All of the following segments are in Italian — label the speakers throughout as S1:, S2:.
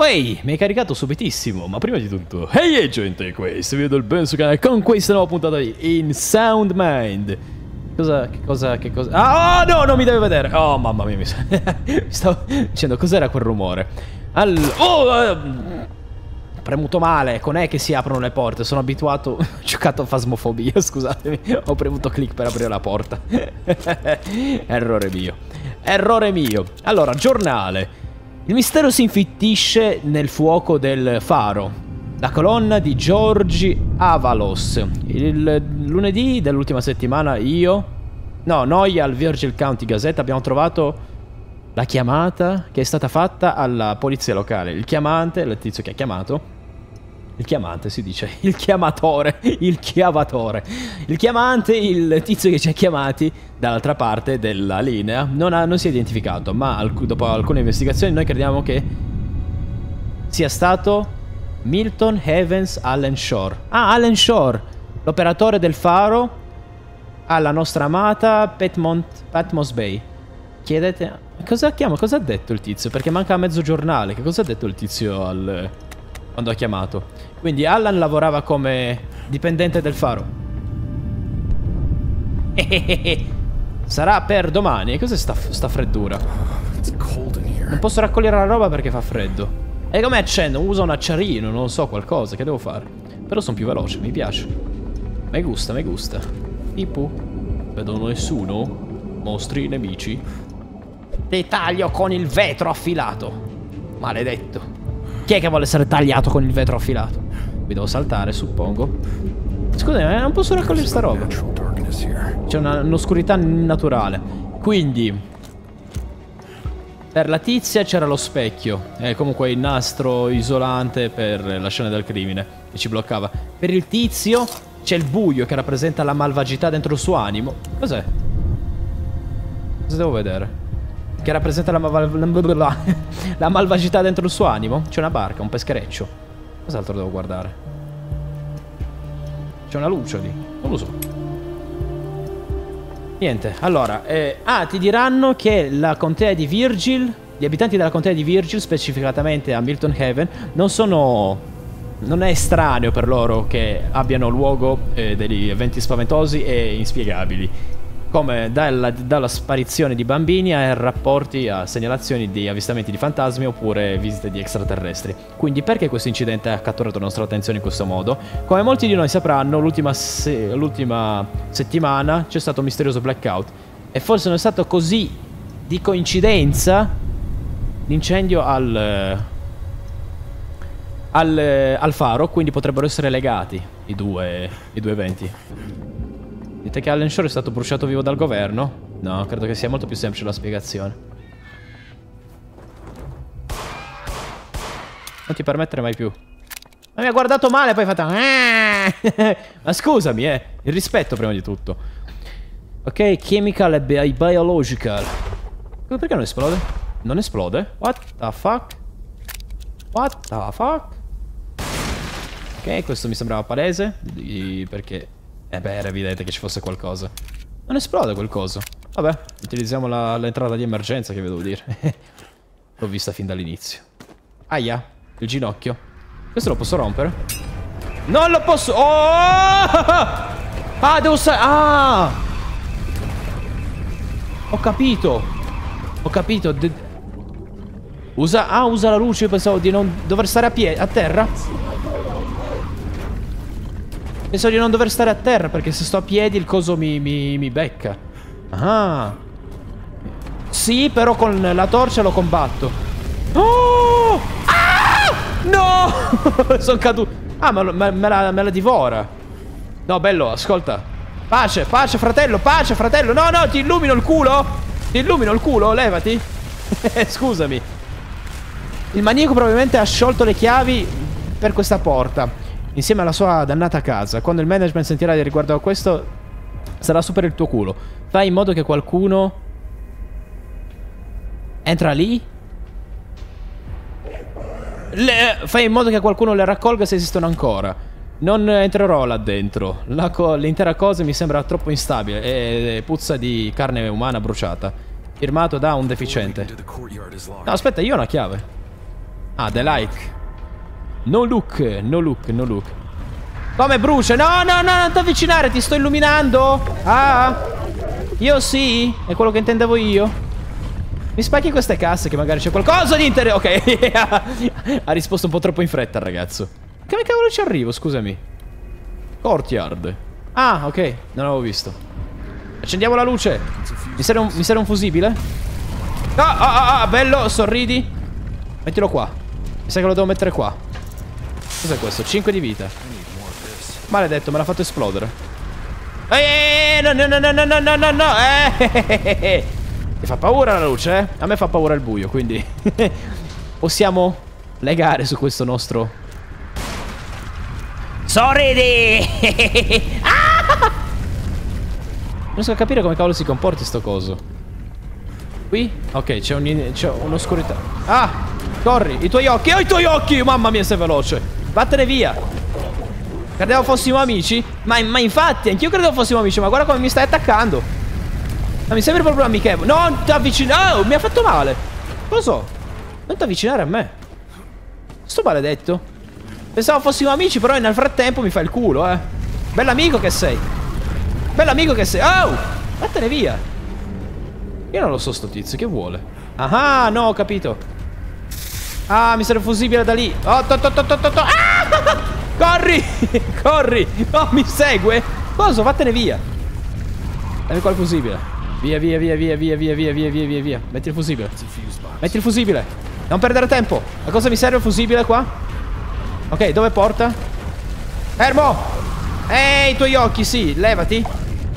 S1: Ehi, mi hai caricato subitissimo, ma prima di tutto, ehi gente, questo video del Ben sul canale con questa nuova puntata di In Sound Mind. Che cosa? Ah, oh, no, non mi deve vedere. Oh, mamma mia, mi stavo dicendo, cos'era quel rumore? Premuto male, non è che si aprono le porte, sono abituato, ho giocato a Phasmophobia, scusatemi, ho premuto click per aprire la porta. Errore mio. Allora, giornale. Il mistero si infittisce nel fuoco del faro. La colonna di Georgi Avalos. Il lunedì dell'ultima settimana noi al Virgil County Gazette abbiamo trovato la chiamata che è stata fatta alla polizia locale. Il chiamante, il tizio che ha chiamato. Il chiamante si dice, il chiamatore, il chiamante, il tizio che ci ha chiamati dall'altra parte della linea non si è identificato, ma dopo alcune investigazioni noi crediamo che sia stato Milton Evans Allen Shore. Ah, Allen Shore, l'operatore del faro alla nostra amata Patmos Bay. Chiedete, cosa ha detto il tizio? Perché manca mezzo giornale, che cosa ha detto il tizio quando ha chiamato? Quindi Alan lavorava come dipendente del faro. Sarà per domani. E cos'è sta freddura? Non posso raccogliere la roba perché fa freddo. E come accendo? Uso un acciarino, non so, qualcosa. Che devo fare? Però sono più veloce, mi piace. Mi gusta. Ipu. Vedo nessuno. Mostri nemici. Ti taglio con il vetro affilato. Maledetto. Chi è che vuole essere tagliato con il vetro affilato? Mi devo saltare, suppongo. Scusami, non posso raccogliere sta roba. C'è un'oscurità naturale. Quindi per la tizia c'era lo specchio. Comunque il nastro isolante per la scena del crimine che ci bloccava. Per il tizio c'è il buio che rappresenta la malvagità dentro il suo animo. Cos'è? Cosa devo vedere? Che rappresenta la malvagità dentro il suo animo? C'è una barca, un peschereccio. Cos'altro devo guardare? C'è una luce lì. Non lo so. Niente, allora ti diranno che la contea di Virgil, gli abitanti della contea di Virgil, specificatamente a Milton Haven, non è estraneo per loro che abbiano luogo degli eventi spaventosi e inspiegabili, come dalla sparizione di bambini a rapporti a segnalazioni di avvistamenti di fantasmi oppure visite di extraterrestri. Quindi perché questo incidente ha catturato la nostra attenzione in questo modo? Come molti di noi sapranno, l'ultima settimana c'è stato un misterioso blackout e forse non è stato così di coincidenza l'incendio al faro, quindi potrebbero essere legati i due eventi. Dite che Allen Shore è stato bruciato vivo dal governo? No, credo che sia molto più semplice la spiegazione. Non ti permettere mai più. Ma mi ha guardato male, poi ha fatto... Ma scusami, il rispetto prima di tutto. Ok, chemical e biological. Perché non esplode? Non esplode? What the fuck? Ok, questo mi sembrava palese. Perché... era evidente che ci fosse qualcosa. Non esplode quel coso. Vabbè, utilizziamo l'entrata di emergenza, che vedevo dire. L'ho vista fin dall'inizio. Aia, il ginocchio. Questo lo posso rompere? Non lo posso... Oh! Ah, devo stare... Ah! Ho capito. Usa la luce. Io pensavo di non dover stare a terra. Penso di non dover stare a terra, perché se sto a piedi il coso mi becca. Ah. Sì, però con la torcia lo combatto. Oh! Ah! No! Sono caduto. Ah, me la divora. No, bello, ascolta. Pace, fratello, No, ti illumino il culo. Levati. Scusami. Il maniaco probabilmente ha sciolto le chiavi per questa porta, insieme alla sua dannata casa. Quando il management sentirà di riguardo a questo, sarà super il tuo culo. Fai in modo che qualcuno entra lì. Fai in modo che qualcuno le raccolga se esistono ancora. Non entrerò là dentro. L'intera cosa mi sembra troppo instabile e puzza di carne umana bruciata. Firmato da un deficiente. No, aspetta, io ho una chiave. Ah, the like. No look, no look, no look. Come brucia? No, no, no, non ti avvicinare, ti sto illuminando. Ah, io sì, è quello che intendevo io. Mi spacchi queste casse che magari c'è qualcosa di interessante. Ok, ha risposto un po' troppo in fretta il ragazzo. Come cavolo ci arrivo, scusami? Courtyard. Ah, ok, non l'avevo visto. Accendiamo la luce. Mi serve un fusibile? Ah, bello, sorridi. Mettilo qua. Mi sa che lo devo mettere qua. Cos'è questo? 5 di vita. Maledetto, me l'ha fatto esplodere. No, no, no, no, no, no, no, no, no. Ti fa paura la luce, eh? A me fa paura il buio, quindi possiamo legare su questo nostro... Sorridi! Ah! Non riesco a capire come cavolo si comporti sto coso. Qui? Ok, c'è un'oscurità. Ah! Corri! I tuoi occhi! Oh, i tuoi occhi! Mamma mia, sei veloce! Vattene via! Credevo fossimo amici? Ma infatti, anch'io credevo fossimo amici. Ma guarda come mi stai attaccando. Ma mi sembra proprio amichevole. Non ti avvicinare! Oh, mi ha fatto male! Lo so. Non ti avvicinare a me. Sto maledetto. Pensavo fossimo amici, però nel frattempo mi fa il culo, eh. Bell'amico che sei. Bell'amico che sei. Oh! Vattene via. Io non lo so sto tizio, che vuole? Ah, no, ho capito. Ah, mi serve un fusibile da lì. Oh, ah! Corri! Corri! No, mi segue. Cosa? Vattene via. Dammi qua il fusibile. Via, via, via, via, via, via, via, via, via, via, via. Metti il fusibile. Metti il fusibile. Non perdere tempo. A cosa mi serve il fusibile qua? Ok, dove porta? Fermo! Ehi, i tuoi occhi, sì, levati.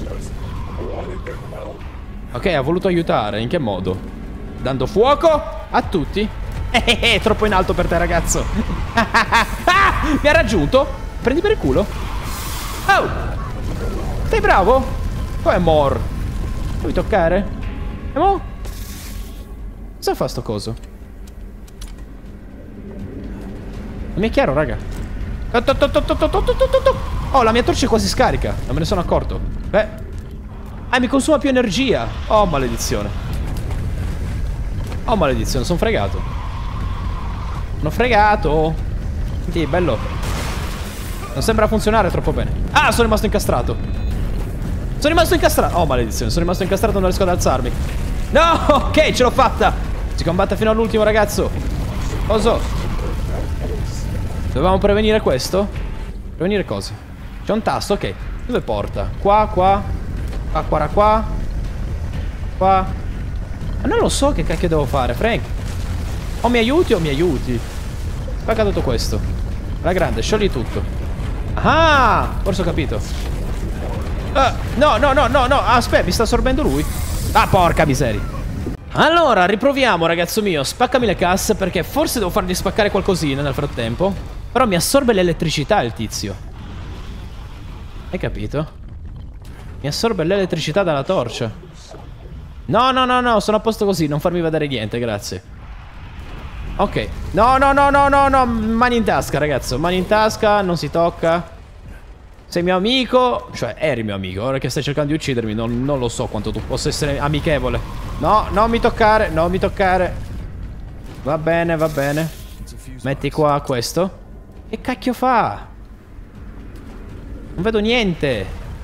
S1: Ok, ha voluto aiutare. In che modo? Dando fuoco a tutti. Troppo in alto per te, ragazzo. Mi ha raggiunto. Prendi per il culo. Oh! Sei bravo? Come mor? Vuoi toccare? E mo? Cosa fa sto coso? Non mi è chiaro, raga. Oh, la mia torcia è quasi scarica. Non me ne sono accorto. Beh. Ah, mi consuma più energia. Oh, maledizione. Oh, maledizione, sono fregato. Sono fregato. Senti, bello. Non sembra funzionare troppo bene. Ah, sono rimasto incastrato. Sono rimasto incastrato. Oh, maledizione, sono rimasto incastrato, non riesco ad alzarmi. No, ok, ce l'ho fatta. Si combatte fino all'ultimo, ragazzo. Cosa? Dovevamo prevenire questo? Prevenire cosa? C'è un tasto, ok. Dove porta? Qua, qua. Qua, qua, qua. Qua. Ma non lo so che cacchio devo fare, Frank. O mi aiuti o mi aiuti. Poi è caduto questo. Alla grande, sciogli tutto. Ah, forse ho capito. No, no, no, no, no. Aspetta, mi sta assorbendo lui. Ah, porca miseria. Allora, riproviamo, ragazzo mio. Spaccami le casse, perché forse devo fargli spaccare qualcosina nel frattempo. Però mi assorbe l'elettricità il tizio. Hai capito? Mi assorbe l'elettricità dalla torcia. No, no, no, no, sono a posto così. Non farmi vedere niente, grazie. Ok. No, no, no, no, no, no. Mani in tasca, ragazzo. Mani in tasca, non si tocca. Sei mio amico. Cioè, eri mio amico. Ora che stai cercando di uccidermi, non lo so quanto tu possa essere amichevole. No, non mi toccare, non mi toccare. Va bene, va bene. Metti qua questo. Che cacchio fa? Non vedo niente.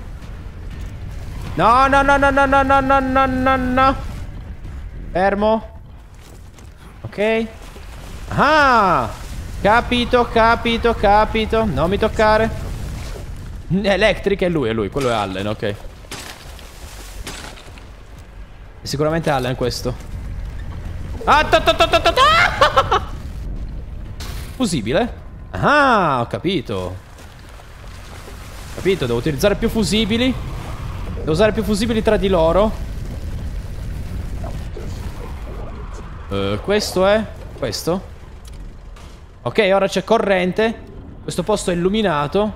S1: No, no, no, no, no, no, no, no, no, no, no. Fermo. Ok. Ah, capito, capito, capito. Non mi toccare. Electric è lui, quello è Allen, ok. È sicuramente Allen questo. Ah, fusibile? Ah, ho capito. Capito, devo utilizzare più fusibili. Devo usare più fusibili tra di loro. Questo è? Questo? Ok, ora c'è corrente. Questo posto è illuminato.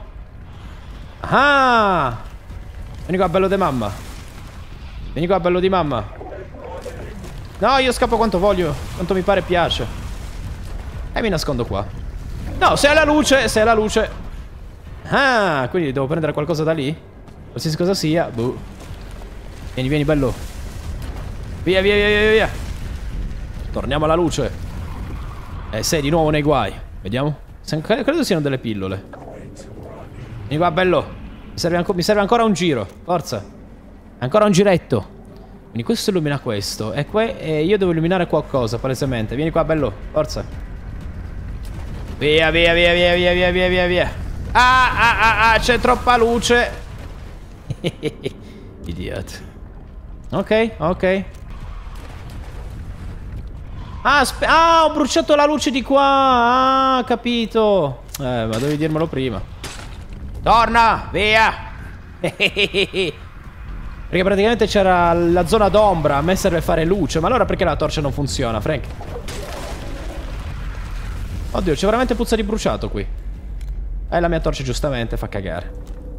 S1: Ah! Vieni qua, bello di mamma. Vieni qua, bello di mamma. No, io scappo quanto voglio. Quanto mi pare piace. E mi nascondo qua. No, sei alla luce, sei alla luce. Ah, quindi devo prendere qualcosa da lì. Qualsiasi cosa sia. Boh. Vieni, vieni, bello. Via, via, via, via, via. Torniamo alla luce. Sei di nuovo nei guai. Vediamo. Credo siano delle pillole. Vieni qua, bello. Mi serve ancora un giro. Forza. Ancora un giretto. Quindi questo illumina questo. E io devo illuminare qualcosa, palesemente. Vieni qua, bello. Forza. Via, via, via, via, via, via, via, via, via. C'è troppa luce. Idiot. Ok, ok. Ho bruciato la luce di qua. Capito. Ma dovevi dirmelo prima. Torna, via. Perché praticamente c'era la zona d'ombra. A me serve fare luce. Ma allora perché la torcia non funziona, Frank? Oddio, c'è veramente puzza di bruciato qui. La mia torcia giustamente fa cagare.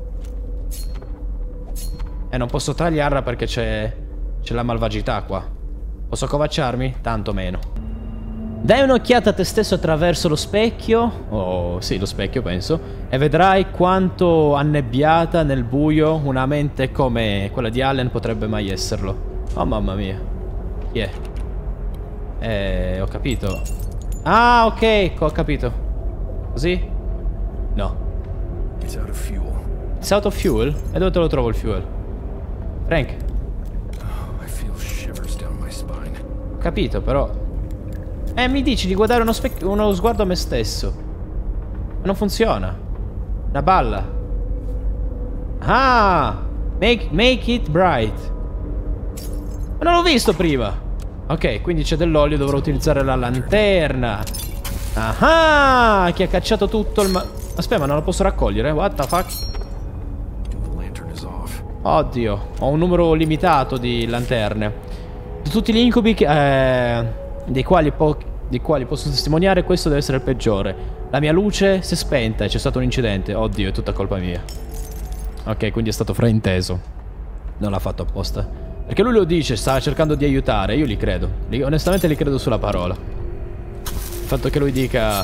S1: Non posso tagliarla perché c'è la malvagità qua. Posso accovacciarmi? Tanto meno. Dai un'occhiata a te stesso attraverso lo specchio. Oh, sì, lo specchio penso. E vedrai quanto annebbiata nel buio una mente come quella di Allen potrebbe mai esserlo. Oh, mamma mia. Chi è? Ho capito. Ah, ok, ho capito. Così? No. It's out of fuel. It's out of fuel? E dove te lo trovo il fuel? Frank? I feel shivers down my spine. Ho capito, però. Mi dici di guardare uno sguardo a me stesso. Ma non funziona. Una balla. Ah! Make it bright. Ma non l'ho visto prima. Ok, quindi c'è dell'olio, dovrò utilizzare la lanterna. Ah! Che ha cacciato tutto il Aspetta, ma non lo posso raccogliere? What the fuck? Oddio, ho un numero limitato di lanterne. Di tutti gli incubi dei quali posso testimoniare, questo deve essere il peggiore. La mia luce si è spenta e c'è stato un incidente. Oddio, è tutta colpa mia. Ok, quindi è stato frainteso. Non l'ha fatto apposta. Perché lui lo dice, stava cercando di aiutare. Io gli credo. Onestamente gli credo sulla parola. Il fatto che lui dica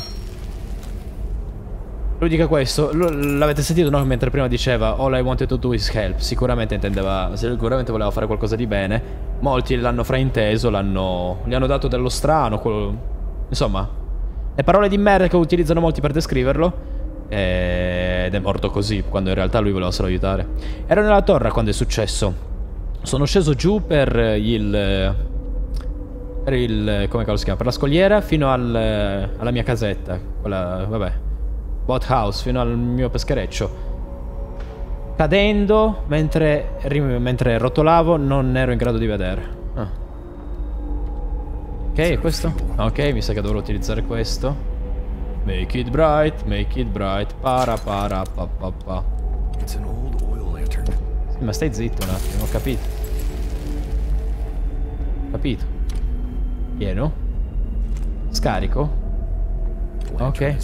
S1: questo. L'avete sentito, no? Mentre prima diceva all I wanted to do is help. Sicuramente voleva fare qualcosa di bene. Molti l'hanno frainteso, gli hanno dato dello strano. Insomma, le parole di merda che utilizzano molti per descriverlo. Ed è morto così, quando in realtà lui voleva solo aiutare. Ero nella torre quando è successo. Sono sceso giù per come cavolo si chiama? Per la scogliera fino alla mia casetta. Quella, vabbè, boat house, fino al mio peschereccio. Cadendo, mentre rotolavo, non ero in grado di vedere. Ok, questo? Ok, mi sa che dovrò utilizzare questo. Make it bright, para pa pa. Sì, ma stai zitto un attimo, ho capito. Capito. Pieno. Scarico. Ok.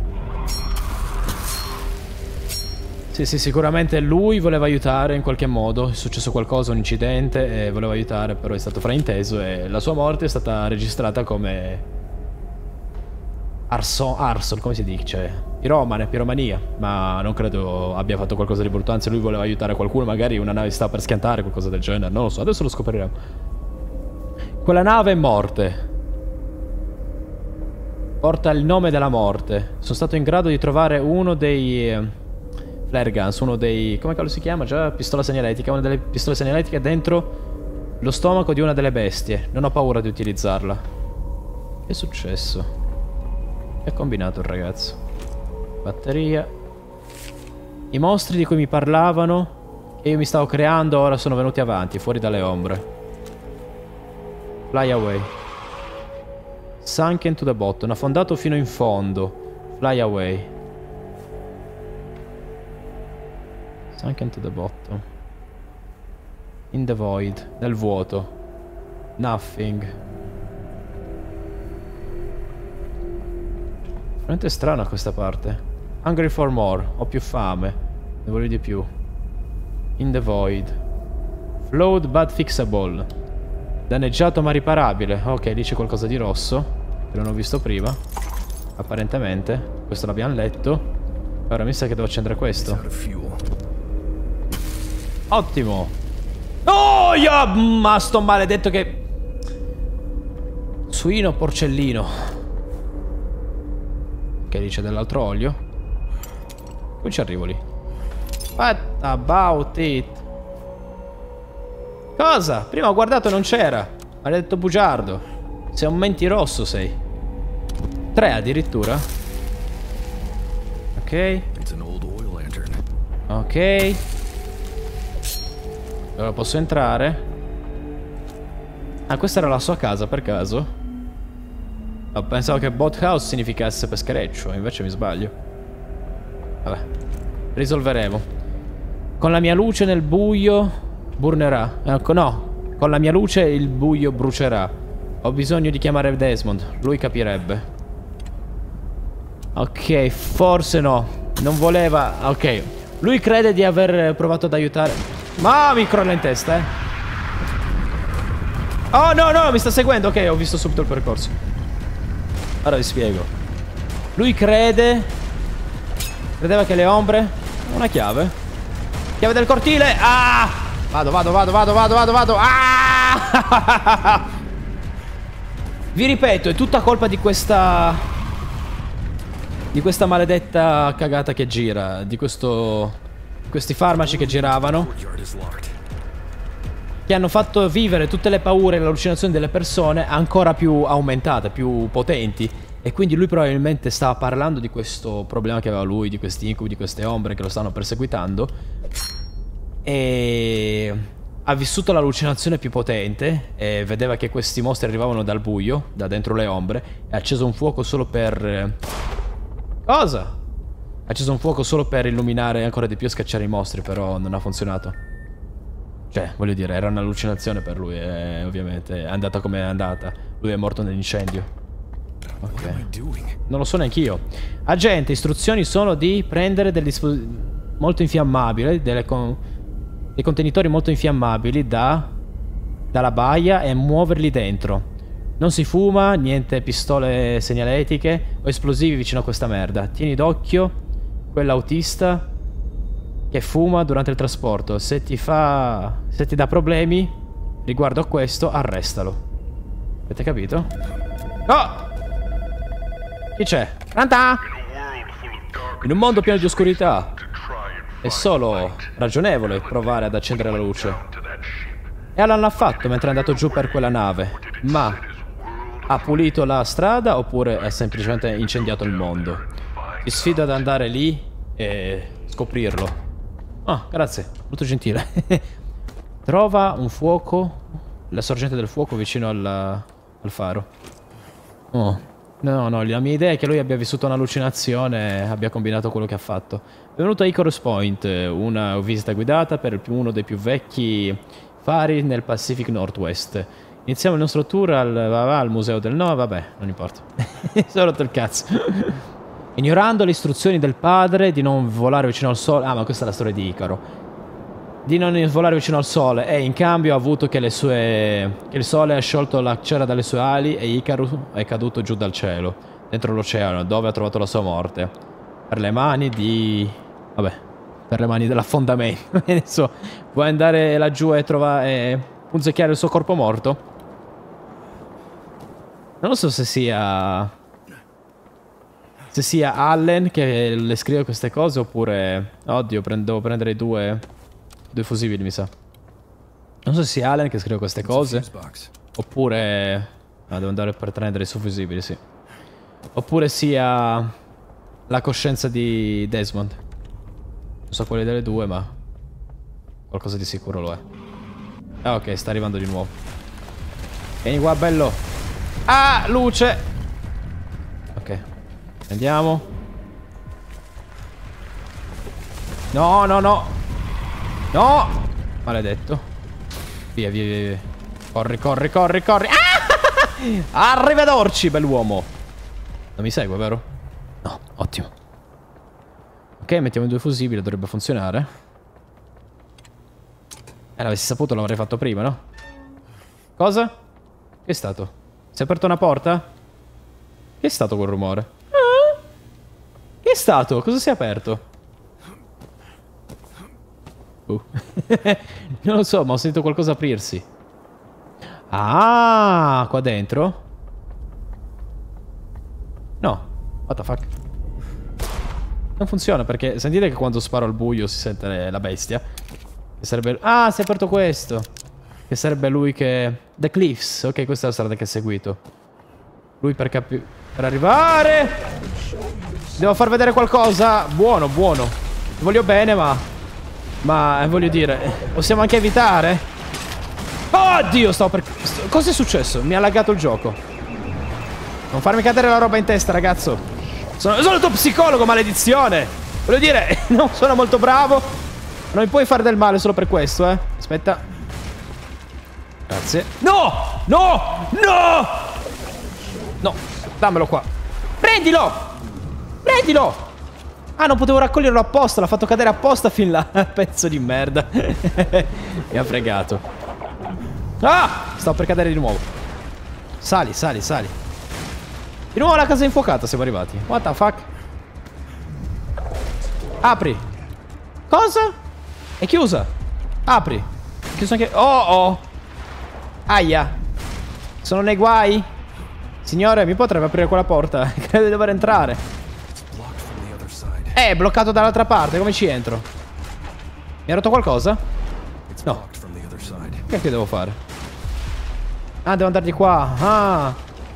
S1: Sì, sicuramente lui voleva aiutare in qualche modo. È successo qualcosa, un incidente, e voleva aiutare, però è stato frainteso e la sua morte è stata registrata come arson, come si dice? Piromania. Ma non credo abbia fatto qualcosa di brutto. Anzi, lui voleva aiutare qualcuno, magari una nave stava per schiantare, qualcosa del genere. Non lo so, adesso lo scopriremo. Quella nave è morte. Porta il nome della morte. Sono stato in grado di trovare uno dei flare guns, uno dei... come cavolo si chiama? Già, pistola segnaletica. Una delle pistole segnaletiche dentro lo stomaco di una delle bestie. Non ho paura di utilizzarla. Che è successo? Che ha combinato il ragazzo? Batteria. I mostri di cui mi parlavano, che io mi stavo creando, ora sono venuti avanti, fuori dalle ombre. Fly away. Sunken to the bottom. Affondato fino in fondo. Fly away. Sunken to the bottom. In the void. Nel vuoto. Nothing. Veramente strana questa parte. Hungry for more. Ho più fame. Ne voglio di più. In the void. Flawed but fixable. Danneggiato ma riparabile. Ok, lì c'è qualcosa di rosso che non ho visto prima. Apparentemente. Questo l'abbiamo letto. Ora mi sa che devo accendere questo. Ottimo. Oh, ma sto maledetto che... Suino porcellino. Ok, lì c'è dell'altro olio. Poi ci arrivo lì. What about it? Cosa? Prima ho guardato e non c'era. Maledetto bugiardo. Sei un mentiroso, sei. 3 addirittura. Ok. Ok. Allora posso entrare. Ah, questa era la sua casa per caso? No, pensavo che boathouse significasse peschereccio, invece mi sbaglio. Vabbè. Risolveremo. Con la mia luce nel buio burnerà. Ecco, no. Con la mia luce il buio brucerà. Ho bisogno di chiamare Desmond. Lui capirebbe. Ok, forse no. Non voleva... Ok. Lui crede di aver provato ad aiutare. Ma mi crolla in testa, eh. Oh, no, no, mi sta seguendo. Ok, ho visto subito il percorso. Ora vi spiego. Lui crede... Credeva che le ombre... Una chiave. Chiave del cortile. Ah! Vado. Ah! Vi ripeto, è tutta colpa di questa... Di questa maledetta cagata che gira. Di questi farmaci che giravano, che hanno fatto vivere tutte le paure e le allucinazioni delle persone ancora più aumentate, più potenti. E quindi lui probabilmente stava parlando di questo problema che aveva lui, di questi incubi, di queste ombre che lo stanno perseguitando. E ha vissuto l'allucinazione più potente e vedeva che questi mostri arrivavano dal buio, da dentro le ombre, e ha acceso un fuoco solo per... Cosa? Ha acceso un fuoco solo per illuminare ancora di più e scacciare i mostri, però non ha funzionato. Cioè, voglio dire, era un'allucinazione per lui, ovviamente. È andata come è andata. Lui è morto nell'incendio. Ok. Non lo so neanch'io. Agente, istruzioni sono di prendere dei dispositivi molto infiammabili, dei contenitori molto infiammabili dalla baia e muoverli dentro. Non si fuma, niente pistole segnaletiche o esplosivi vicino a questa merda. Tieni d'occhio quell'autista che fuma durante il trasporto. Se ti dà problemi riguardo a questo, arrestalo. Avete capito? Oh! Chi c'è? Pronta? In un mondo pieno di oscurità è solo ragionevole provare ad accendere la luce. E Alan l'ha fatto mentre è andato giù per quella nave. Ma ha pulito la strada oppure ha semplicemente incendiato il mondo? Ti sfido ad andare lì e scoprirlo. Ah, grazie, molto gentile. Trova un fuoco, la sorgente del fuoco vicino al faro. Oh. No, la mia idea è che lui abbia vissuto un'allucinazione e abbia combinato quello che ha fatto. Benvenuto a Icarus Point, una visita guidata per uno dei più vecchi fari nel Pacific Northwest. Iniziamo il nostro tour al museo del... No, vabbè, non importa. Sono rotto il cazzo. Ignorando le istruzioni del padre di non volare vicino al sole... Ah, ma questa è la storia di Icaro. Di non volare vicino al sole e in cambio ha avuto che il sole ha sciolto la cera dalle sue ali e Icarus è caduto giù dal cielo, dentro l'oceano, dove ha trovato la sua morte. Per le mani di... Vabbè, per le mani dell'affondamento. Adesso vuoi andare laggiù e trovare... punzecchiare il suo corpo morto? Non lo so se sia... Se sia Allen che le scrive queste cose oppure... Oddio, devo prendere due fusibili, mi sa. Non so se sia Allen che scrive queste cose oppure... Ah, devo andare per prendere i suoi fusibili, sì. Oppure sia... la coscienza di Desmond. Non so quale delle due, ma... qualcosa di sicuro lo è. Ah, ok, sta arrivando di nuovo. Vieni qua, bello. Ah, luce. Ok. Andiamo. No, no, no. No! Maledetto. Via, via, via. Corri, corri, corri, corri. Ah! Arrivederci, bell'uomo. Non mi segue, vero? No, ottimo. Ok, mettiamo i due fusibili, dovrebbe funzionare. L'avessi saputo l'avrei fatto prima, no? Cosa? Che è stato? Si è aperta una porta? Che è stato quel rumore? Ah? Che è stato? Cosa si è aperto? Non lo so, ma ho sentito qualcosa aprirsi. Ah, qua dentro? No. What the fuck? Non funziona perché sentite che quando sparo al buio si sente la bestia. Che sarebbe... Ah, si è aperto questo. Che sarebbe lui che... The Cliffs. Ok, questa è la strada che ha seguito. Lui per arrivare. Devo far vedere qualcosa. Buono, buono. Ti voglio bene, ma voglio dire, possiamo anche evitare? Oddio, stavo per... Cosa è successo? Mi ha laggato il gioco. Non farmi cadere la roba in testa, ragazzo. Sono il tuo psicologo, maledizione. Voglio dire, non sono molto bravo. Non mi puoi fare del male solo per questo, eh. Aspetta. Grazie. No! No! No! No, dammelo qua. Prendilo! Prendilo! Ah, non potevo raccoglierlo apposta. L'ha fatto cadere apposta fin là. Pezzo di merda. Mi ha fregato. Ah! Stavo per cadere di nuovo. Sali, sali, sali. Di nuovo la casa infuocata siamo arrivati. What the fuck? Apri. Cosa? È chiusa. Apri. Chiuso anche... Oh, oh. Aia. Sono nei guai? Signore, mi potrebbe aprire quella porta? Credo di dover entrare. È bloccato dall'altra parte. Come ci entro? Mi ha rotto qualcosa? No. Che devo fare? Ah, devo andare di qua. Ah.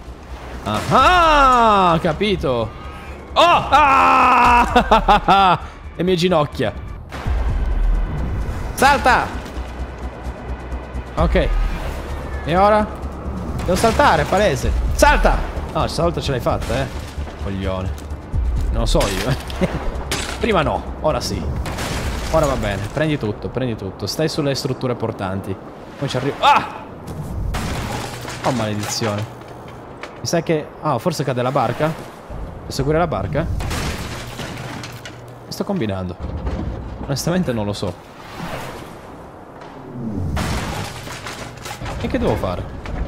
S1: Ah, capito. Oh! Ah! Le mie ginocchia. Salta! Ok. E ora? Devo saltare, palese. Salta! No, stavolta ce l'hai fatta, coglione. Non lo so io. Prima no, ora sì. Ora va bene, prendi tutto, prendi tutto. Stai sulle strutture portanti. Poi ci arrivo. Ah! Oh, maledizione. Mi sa che... Ah, forse cade la barca? Devo seguire la barca? Che sto combinando? Onestamente non lo so. E che devo fare?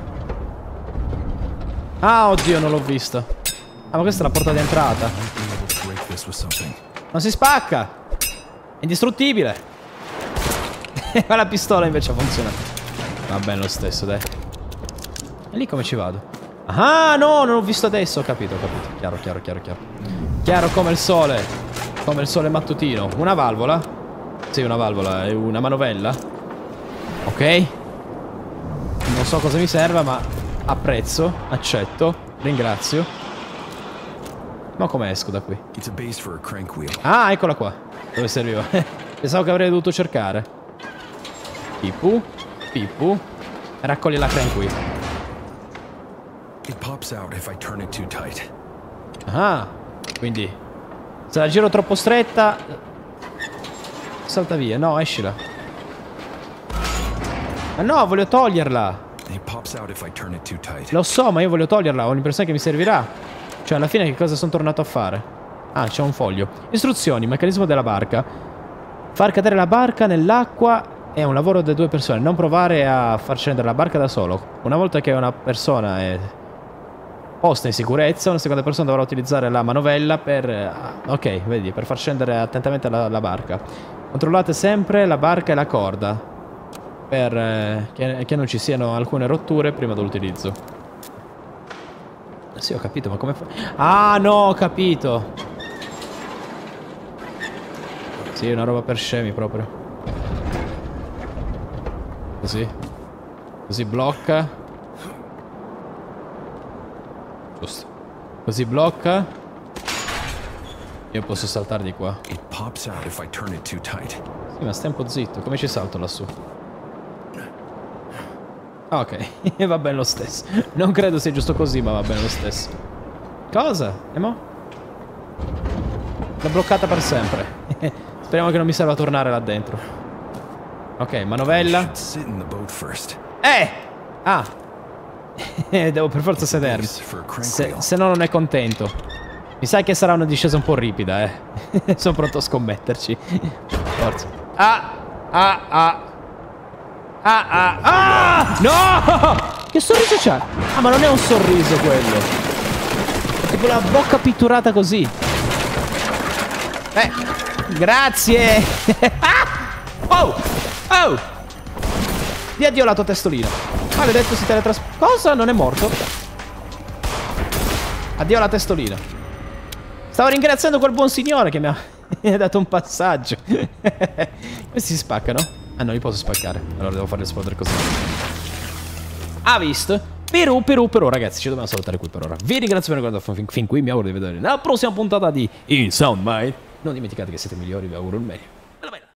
S1: Ah, oddio, non l'ho vista. Ah, ma questa è la porta d'entrata. Non si spacca. È indistruttibile. Ma la pistola invece funziona. Va bene lo stesso, dai. E lì come ci vado? Ah, no, non l'ho visto adesso. Ho capito, ho capito. Chiaro, chiaro, chiaro, chiaro. Chiaro come il sole. Come il sole mattutino. Una valvola? Sì, una valvola. E una manovella. Ok. Non so cosa mi serva, ma apprezzo, accetto, ringrazio. Ma come esco da qui? Ah, eccola qua. Dove serviva? Pensavo che avrei dovuto cercare. Pipu, pipu. Raccogli la crank wheel. Ah, quindi se la giro troppo stretta salta via. No, escila. Ma no, voglio toglierla. Lo so, ma io voglio toglierla. Ho l'impressione che mi servirà. Cioè, alla fine che cosa sono tornato a fare? Ah, c'è un foglio. Istruzioni, meccanismo della barca. Far cadere la barca nell'acqua è un lavoro di 2 persone. Non provare a far scendere la barca da solo. Una volta che una persona è posta in sicurezza, una seconda persona dovrà utilizzare la manovella per... ok, vedi, per far scendere attentamente la barca. Controllate sempre la barca e la corda per che non ci siano alcune rotture prima dell'utilizzo. Sì, ho capito, ma come fa... Ah, no, ho capito. Sì, una roba per scemi proprio. Così. Così blocca. Giusto. Così blocca. Io posso saltare di qua. Sì, ma stai un po' zitto. Come ci salto lassù? Ok, va bene lo stesso. Non credo sia giusto così, ma va bene lo stesso. Cosa? E mo? L'ho bloccata per sempre. Speriamo che non mi serva tornare là dentro. Ok, manovella. Ah! Devo per forza sedermi. Se no non è contento. Mi sa che sarà una discesa un po' ripida, Sono pronto a scommetterci. Forza. No! Che sorriso c'ha? Ah, ma non è un sorriso quello. È tipo la bocca pitturata così. Grazie. Oh! Oh! Di addio la tua testolina. Maledetto si teletrasporta. Cosa? Non è morto? Addio la testolina. Stavo ringraziando quel buon signore che mi ha dato un passaggio. Questi si spaccano? Ah, non li posso spaccare. Allora devo fare esplodere così. Ha visto? Per ora, ragazzi, ci dobbiamo salutare qui per ora. Vi ringrazio per aver guardato fin qui. Mi auguro di vedere nella prossima puntata di In Sound Mind. Non dimenticate che siete migliori, vi auguro il meglio.